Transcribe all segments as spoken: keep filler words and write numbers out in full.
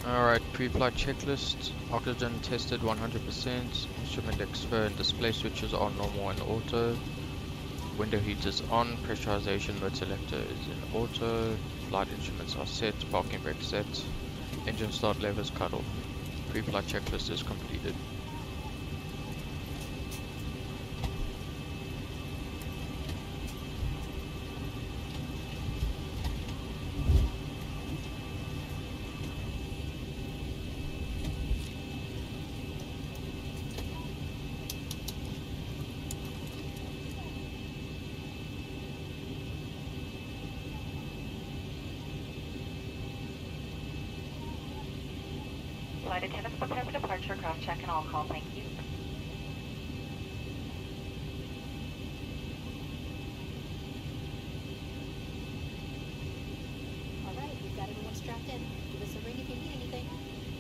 Alright, pre-flight checklist. Oxygen tested one hundred percent. Instrument exfer and display switches are normal and auto. Window heat is on. Pressurization mode selector is in auto. Flight instruments are set. Parking brake set. Engine start levers cut off. Pre-flight checklist is completed. Flight attendants prepare for departure, cross check and all call, thank you. Alright, we've got everyone strapped in. Give us a ring if you need anything.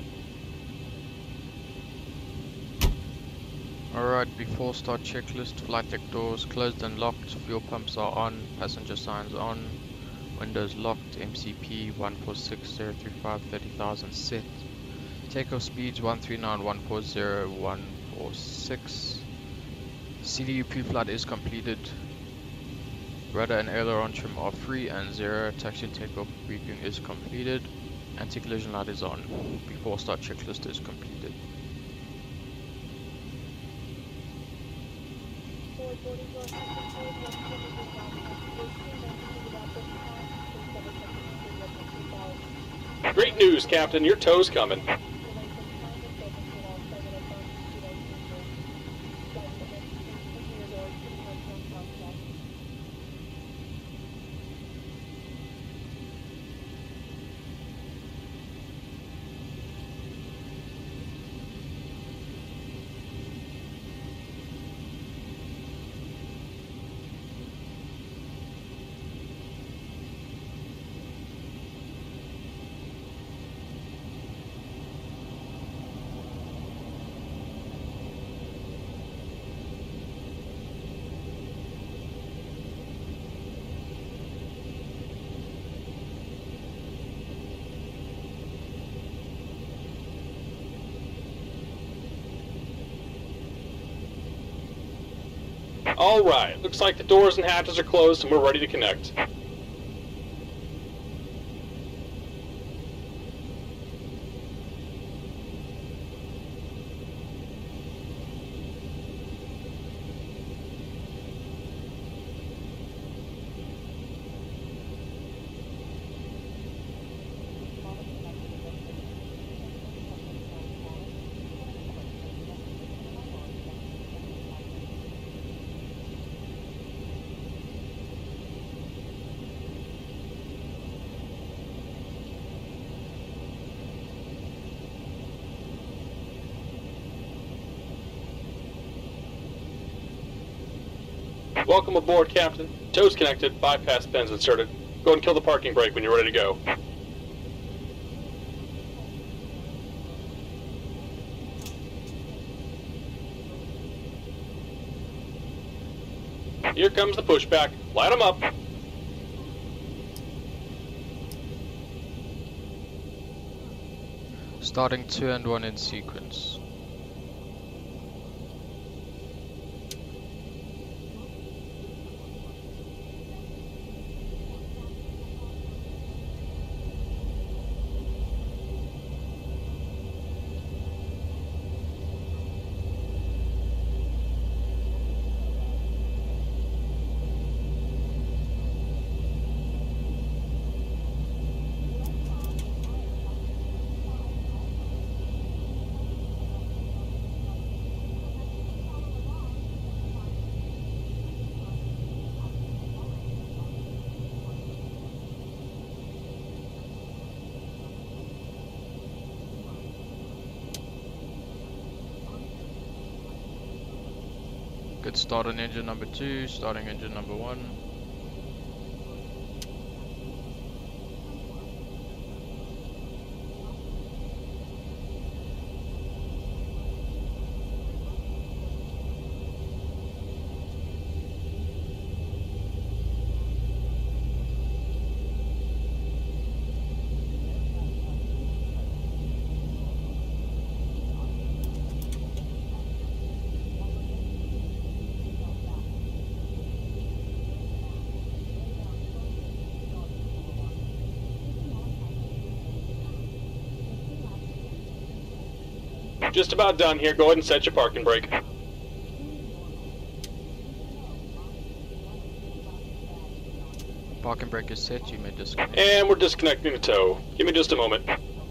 Alright, before start checklist. Flight deck doors closed and locked. Fuel pumps are on. Passenger signs on. Windows locked. M C P one four six zero three five thirty thousand set. Takeoff speeds one three nine one four zero one four six. C D U pre-flight is completed. Rudder and aileron trim are free and zero. Taxi and takeoff briefing is completed. Anti-collision light is on. Before start checklist is completed. Great news, Captain. Your tow's coming. Alright, looks like the doors and hatches are closed and we're ready to connect. Welcome aboard, Captain. Tow's connected, bypass pins inserted. Go and kill the parking brake when you're ready to go. Here comes the pushback. Light them up. Starting two and one in sequence. Good start on engine number two, starting engine number one. Just about done here. Go ahead and set your parking brake. Parking brake is set, you may disconnect. And we're disconnecting the tow. Give me just a moment.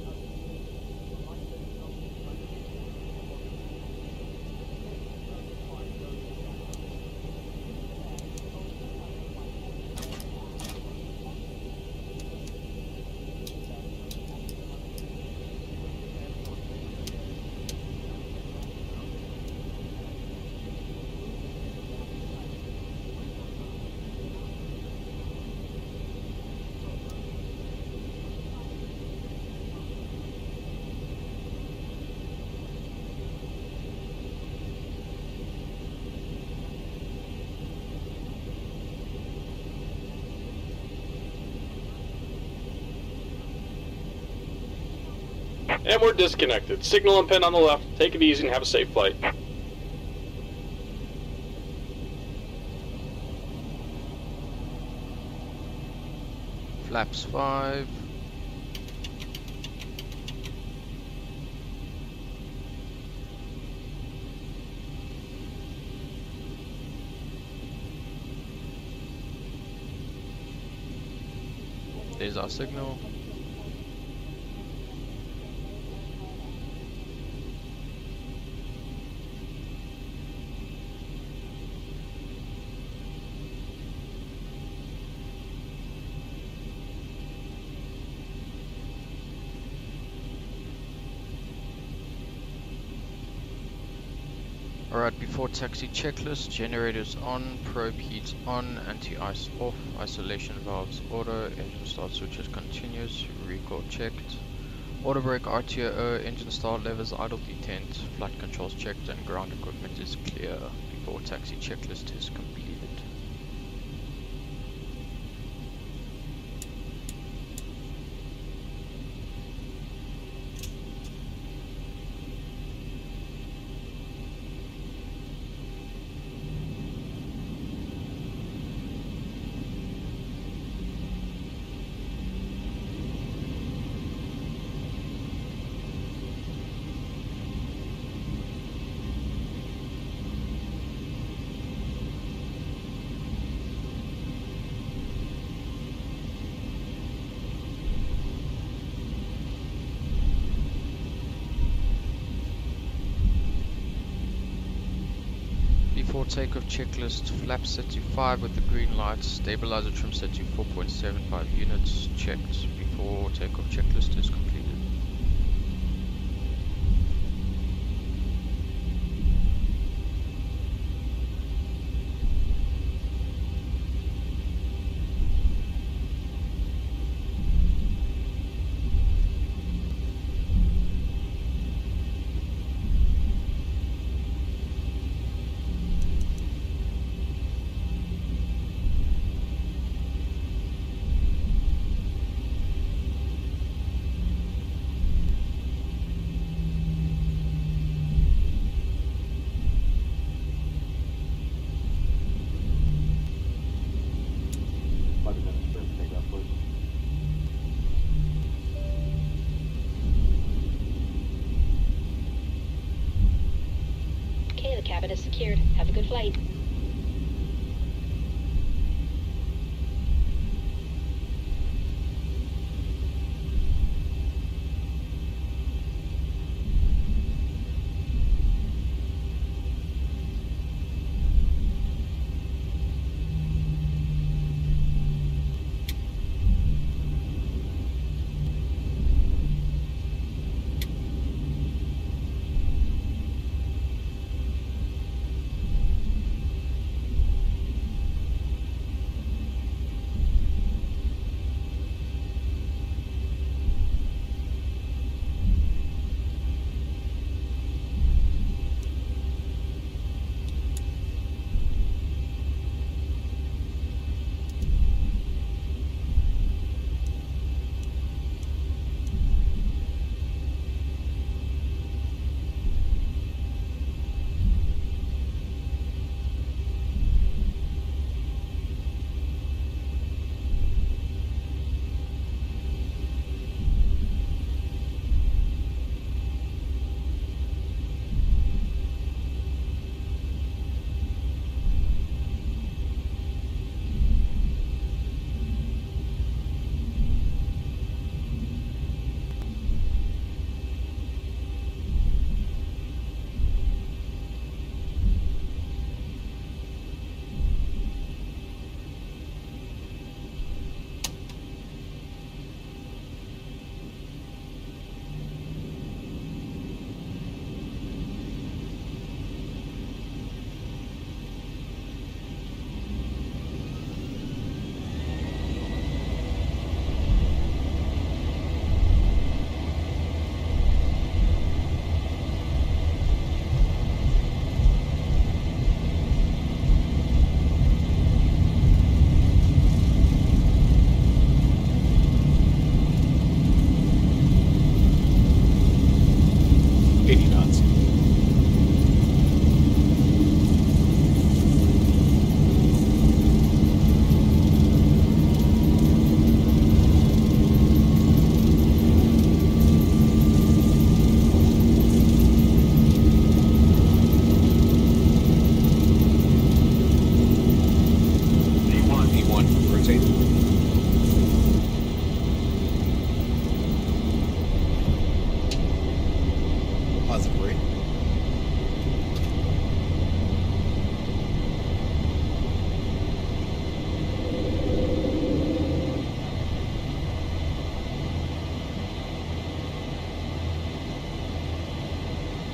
And we're disconnected. Signal and pin on the left. Take it easy and have a safe flight. Flaps five. There's our signal. Alright, before taxi checklist, generators on, probe heats on, anti-ice off, isolation valves auto, engine start switches continuous, recall checked, auto brake R T O, engine start levers idle detent, flight controls checked and ground equipment is clear before taxi checklist is completed. Before takeoff checklist, flaps set to five with the green light, stabilizer trim set to four point seven five units, checked before takeoff checklist is completed. Okay, the cabin is secured. Have a good flight.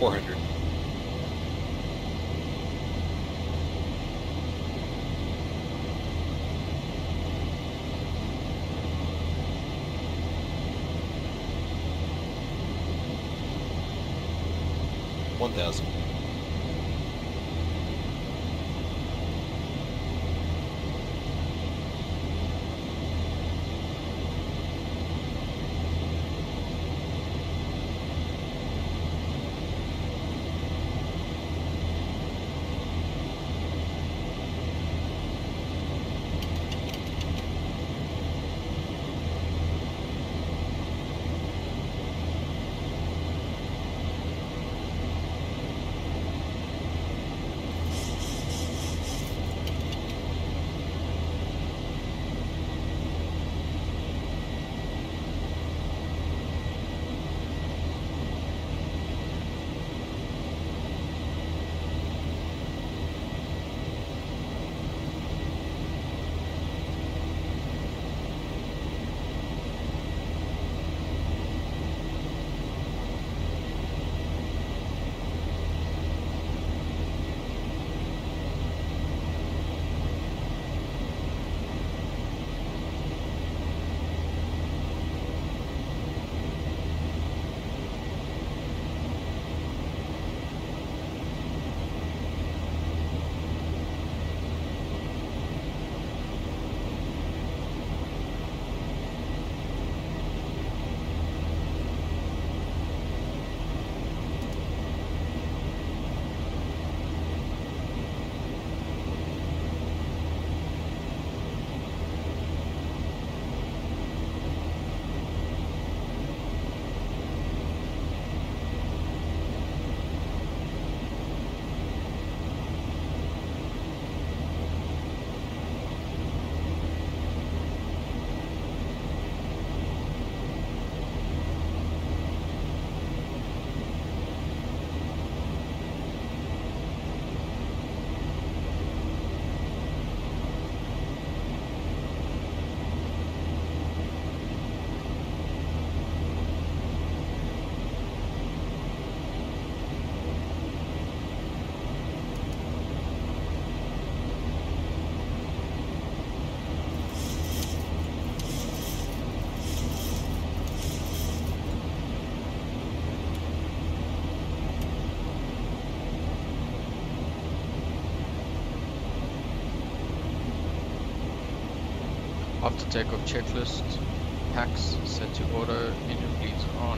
four hundred. one thousand. After takeoff checklist, packs set to auto, engine bleeds on,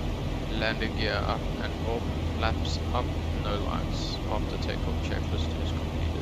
landing gear up and off, flaps up, no lights. After takeoff checklist is completed.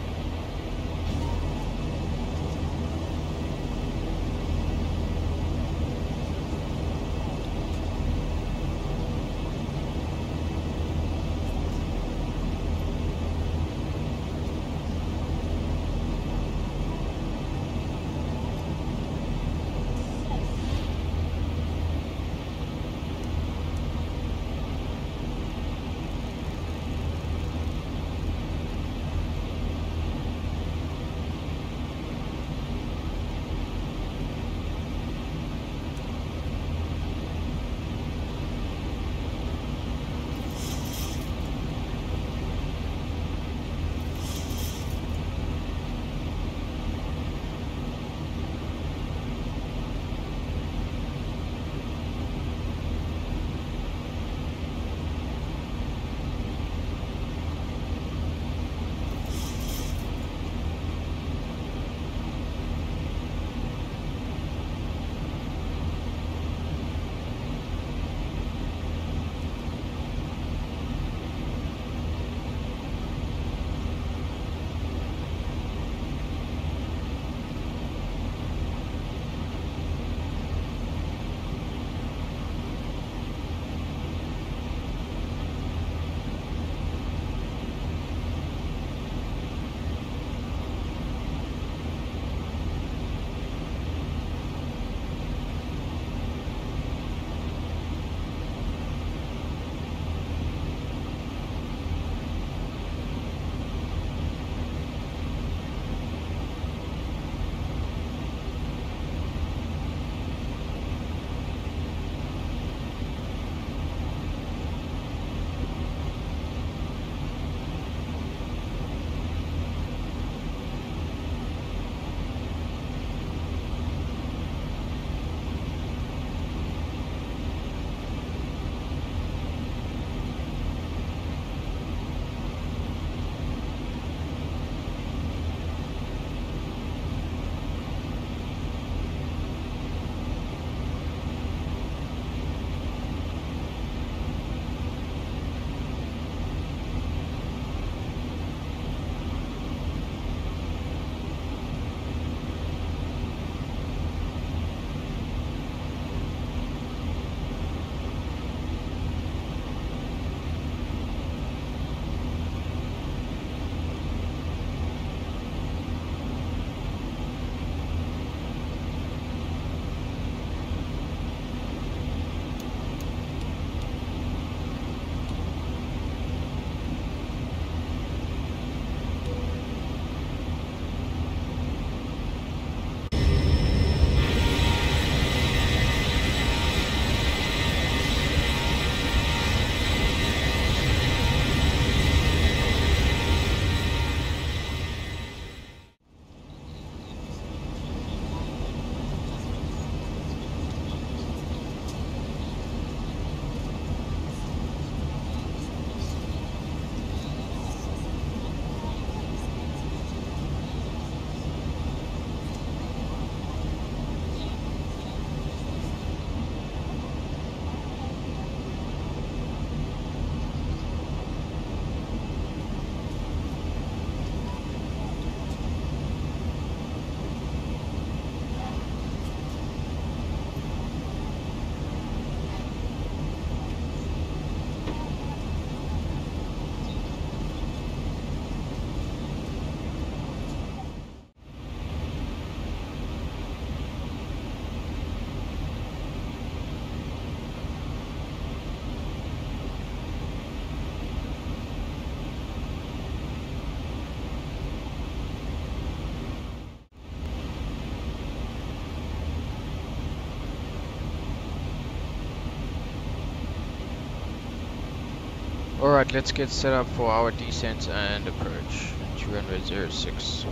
Alright, let's get set up for our descent and approach. two hundred oh six.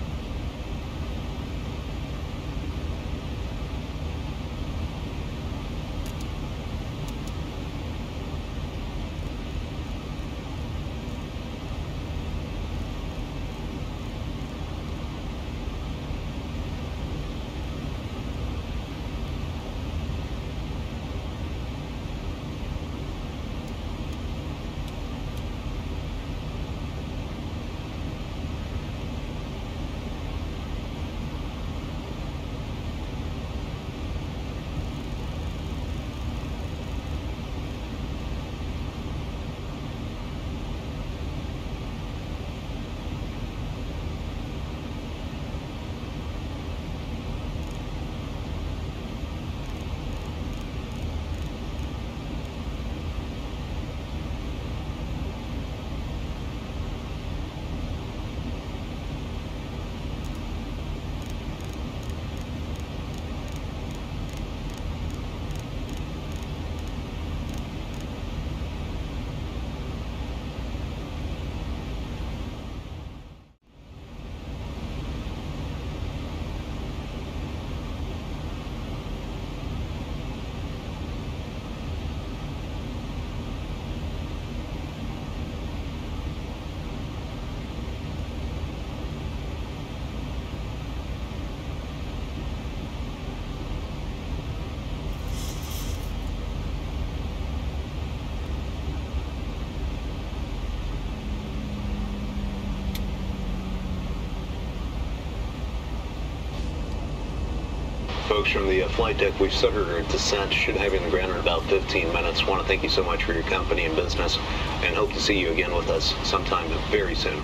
Folks from the uh, flight deck, we've started our descent. Should have you on the ground in about fifteen minutes. Want to thank you so much for your company and business, and hope to see you again with us sometime very soon.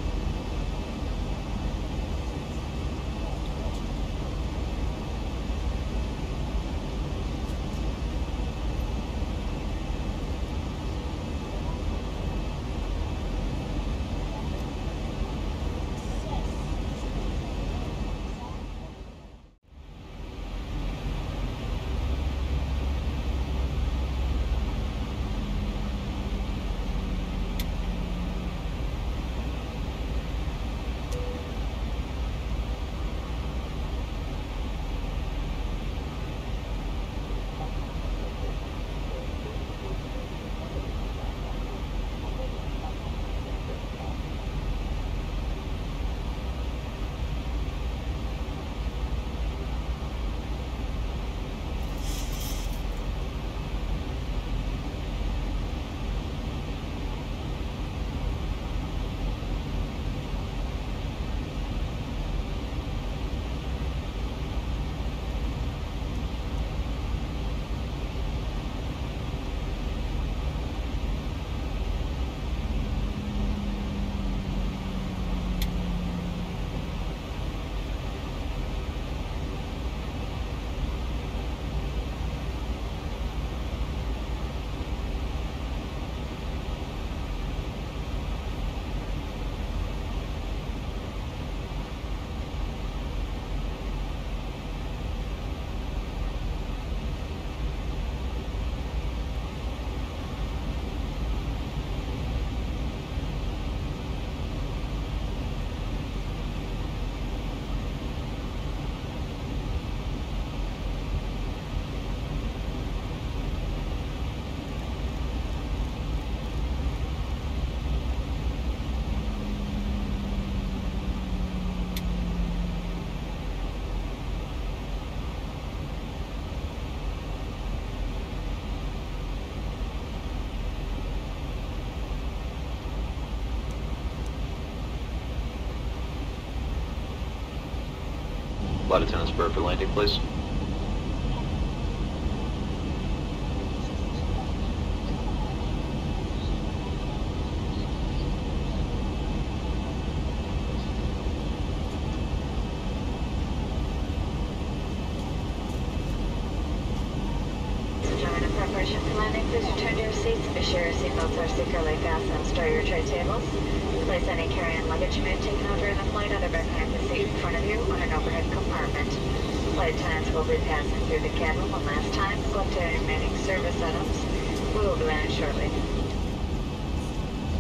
Flight attendants, prepare for landing, please. Gentlemen, in preparation for landing, please return to your seats. Be sure your seatbelts are securely fastened and store your tray tables. Place any carry-on luggage you may have taken out during the flight either behind the seat in front of you or in an overhead compartment. Flight attendants will be passing through the cabin one last time. Go up to any remaining service items. We will be landing shortly.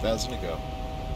thousand to go.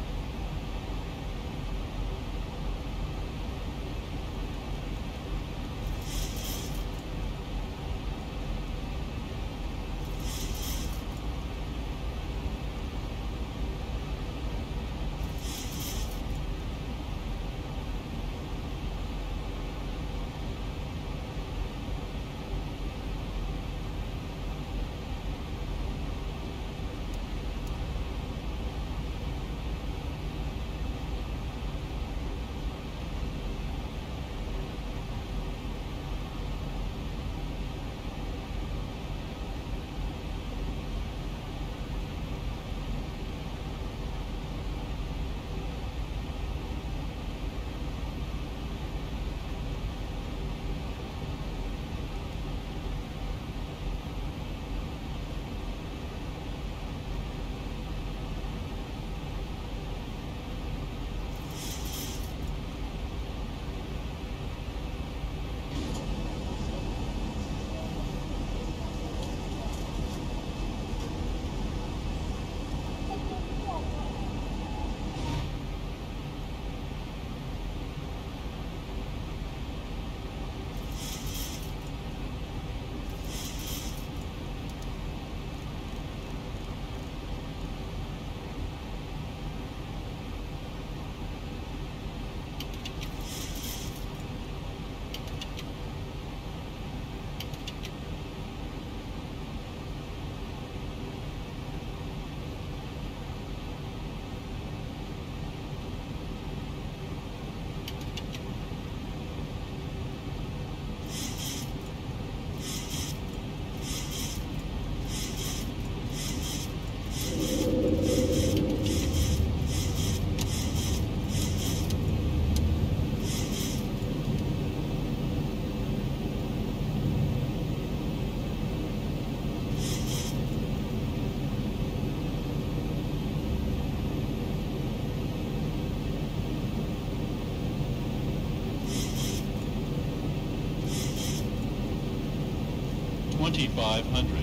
twenty-five hundred.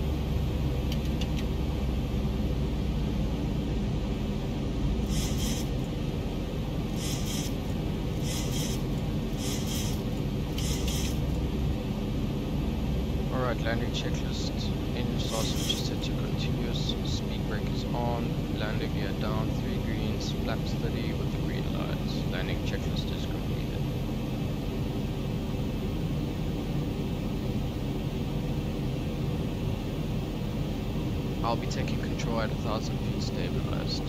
Alright, landing checklist. Engine start switch is set to continuous. Speed brake is on. Landing gear down. Three greens. Flaps steady with the green lights. Landing checklist is completed. I'll be taking control at a thousand feet stabilized.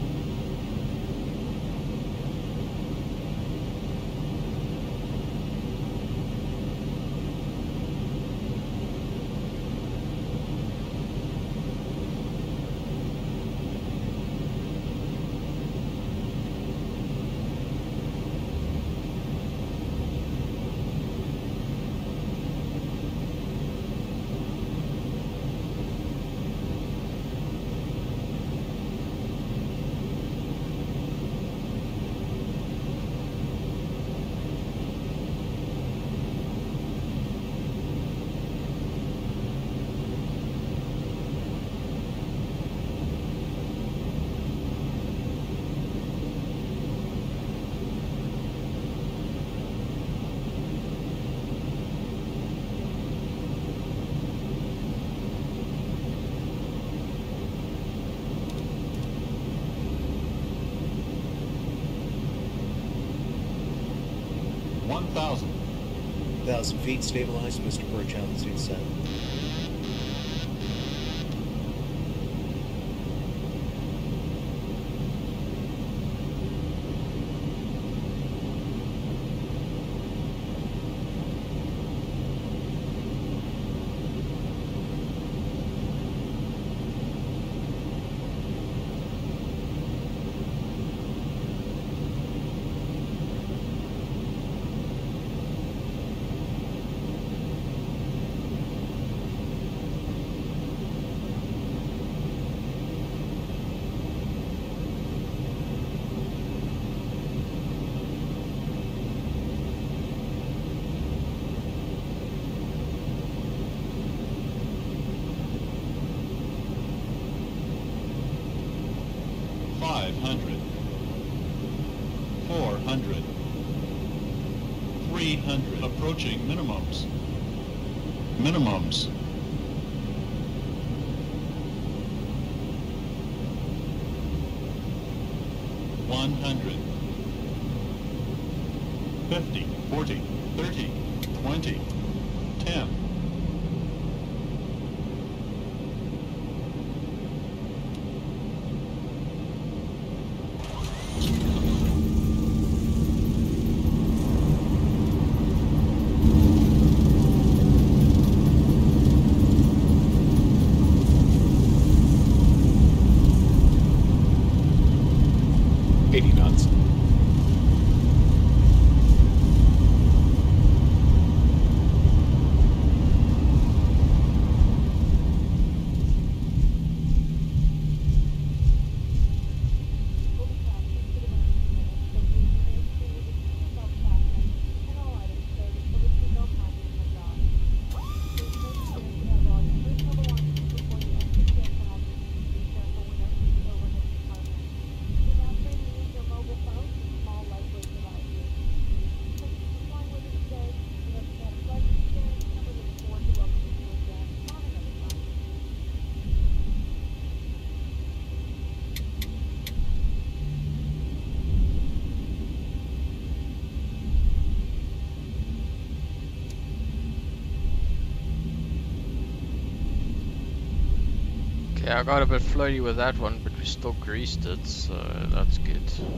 one thousand. one thousand feet stabilized, Mister Birch, altitude set. hundred. Approaching minimums. Minimums. one hundred. fifty, forty, thirty, twenty, ten. eighty knots. Okay, I got a bit floaty with that one, but we still greased it, so that's good.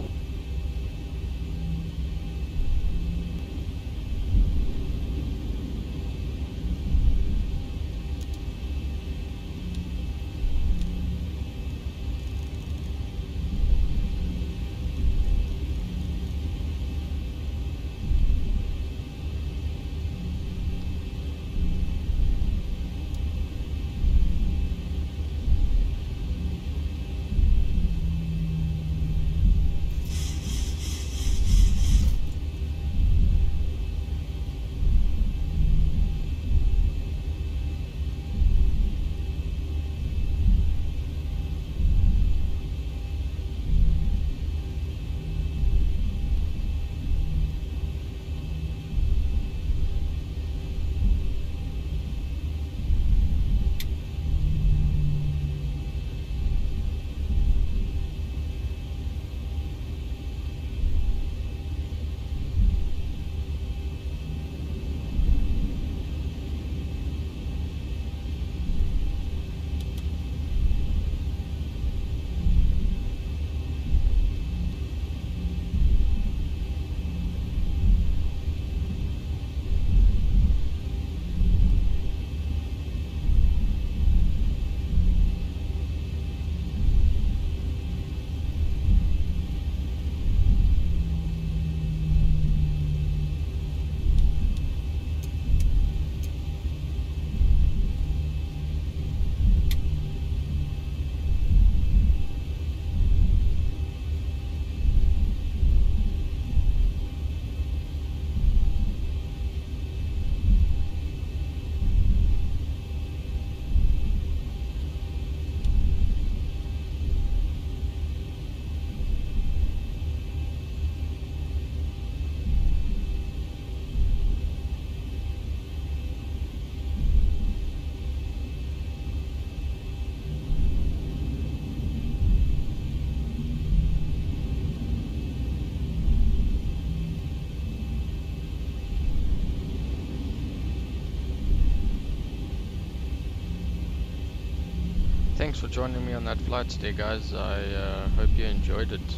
Thanks for joining me on that flight today, guys. I uh, hope you enjoyed it.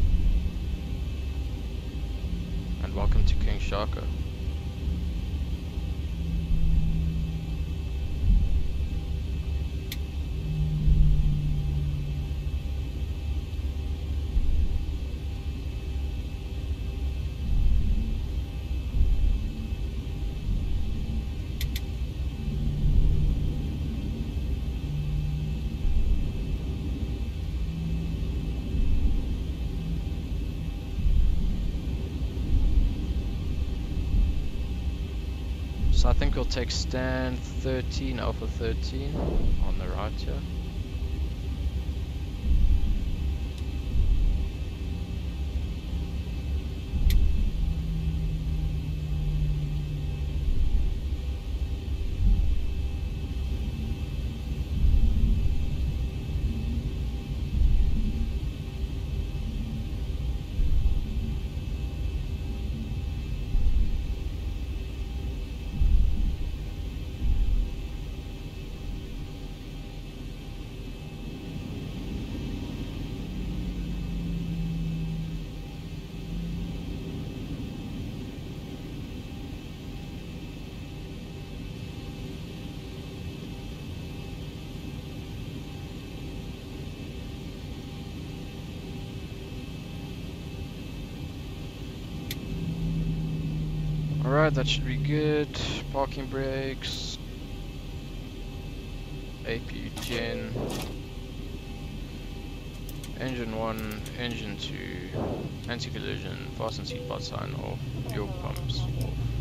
And welcome to King Sharko. So I think we'll take stand thirteen, Alpha thirteen on the right here. Alright, that should be good. Parking brakes. A P ten. Engine one, engine two. Anti-collision, fasten seatbelt sign off. Fuel pumps off.